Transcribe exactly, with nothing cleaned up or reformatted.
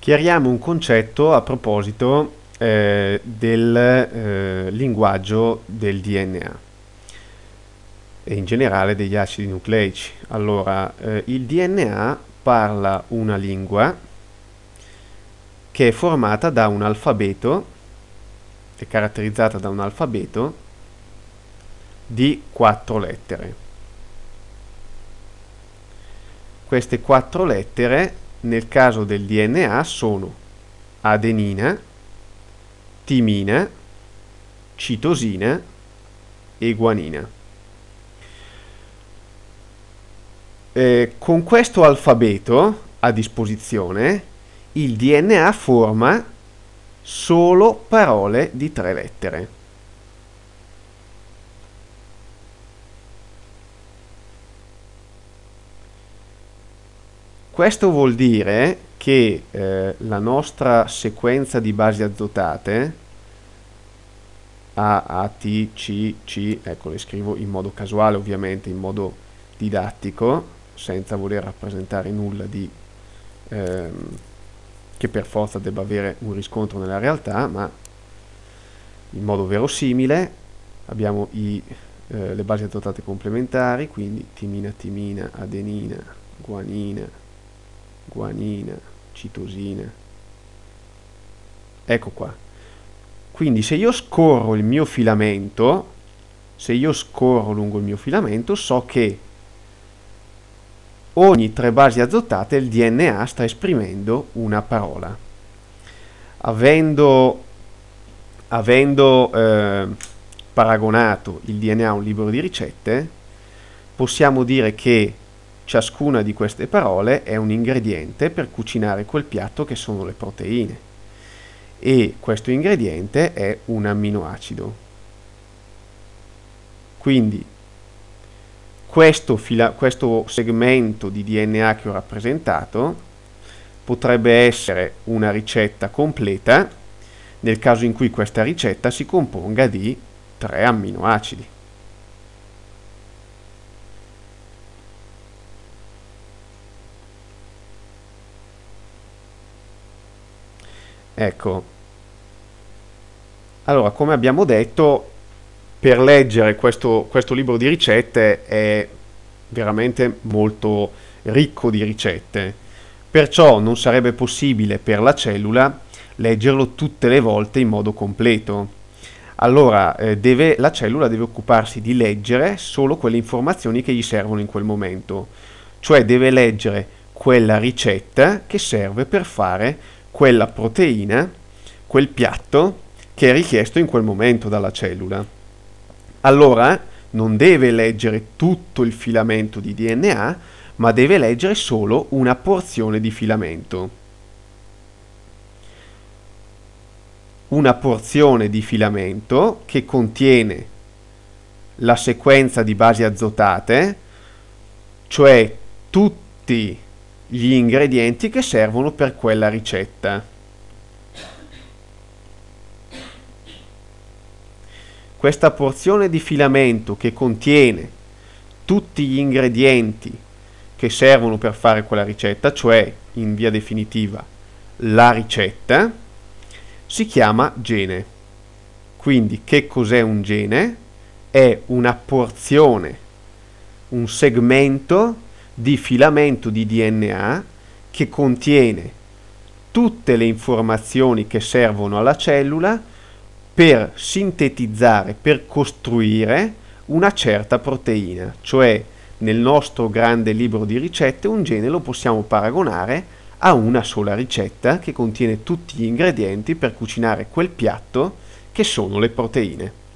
Chiariamo un concetto a proposito eh, del eh, linguaggio del D N A e in generale degli acidi nucleici. Allora, eh, il D N A parla una lingua che è formata da un alfabeto, è caratterizzata da un alfabeto di quattro lettere. Queste quattro lettere nel caso del D N A sono adenina, timina, citosina e guanina. Eh, con questo alfabeto a disposizione il D N A forma solo parole di tre lettere. Questo vuol dire che eh, la nostra sequenza di basi azotate A, A, T, C, C, ecco, le scrivo in modo casuale, ovviamente in modo didattico, senza voler rappresentare nulla di ehm, che per forza debba avere un riscontro nella realtà, ma in modo verosimile abbiamo i, eh, le basi azotate complementari, quindi timina, timina, adenina, guanina, guanina, citosina. Ecco qua. Quindi se io scorro il mio filamento, se io scorro lungo il mio filamento, so che ogni tre basi azotate il D N A sta esprimendo una parola. Avendo, avendo eh, paragonato il D N A a un libro di ricette, possiamo dire che ciascuna di queste parole è un ingrediente per cucinare quel piatto che sono le proteine. E questo ingrediente è un amminoacido. Quindi questo, fila, questo segmento di D N A che ho rappresentato potrebbe essere una ricetta completa nel caso in cui questa ricetta si componga di tre amminoacidi. Ecco, allora come abbiamo detto, per leggere questo, questo libro di ricette è veramente molto ricco di ricette, perciò non sarebbe possibile per la cellula leggerlo tutte le volte in modo completo. Allora eh, deve, la cellula deve occuparsi di leggere solo quelle informazioni che gli servono in quel momento, cioè deve leggere quella ricetta che serve per fare quella proteina, quel piatto che è richiesto in quel momento dalla cellula. Allora non deve leggere tutto il filamento di D N A, ma deve leggere solo una porzione di filamento. Una porzione di filamento che contiene la sequenza di basi azotate, cioè tutti gli ingredienti che servono per quella ricetta. Questa porzione di filamento che contiene tutti gli ingredienti che servono per fare quella ricetta, cioè in via definitiva la ricetta, si chiama gene. Quindi che cos'è un gene? È una porzione, un segmento di filamento di D N A che contiene tutte le informazioni che servono alla cellula per sintetizzare, per costruire una certa proteina. Cioè nel nostro grande libro di ricette un gene lo possiamo paragonare a una sola ricetta che contiene tutti gli ingredienti per cucinare quel piatto che sono le proteine.